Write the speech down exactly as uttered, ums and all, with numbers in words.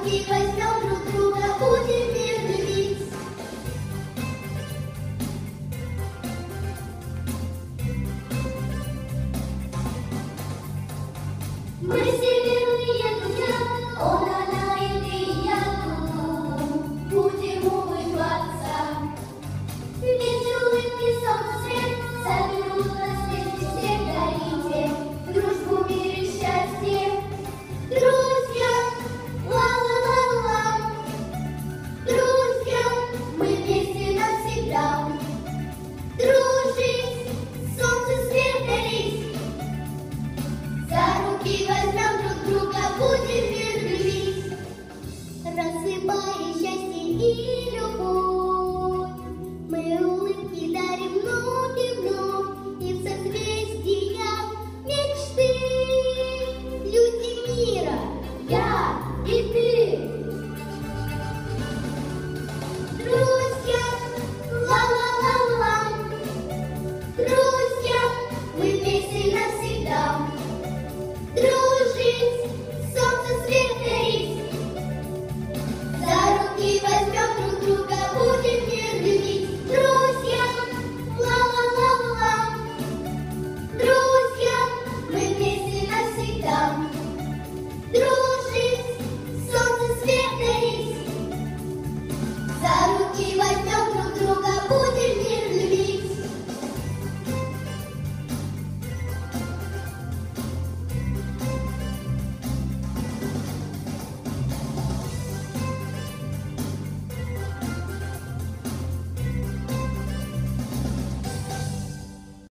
руки возьмем друг друга, будем мир любить. Мы всемирные друзья, он, она и ты, я, будем улыбаться. Ведь улыбки солнца свет соберут нас вместе все, дарите дружбу, мир и счастье. Друзья, ла-ла-ла-ла, друзья, мы вместе навсегда. Дружить, солнце свет дарить, за руки возьмем друг друга, будем мир любить. Рассыпая счастье и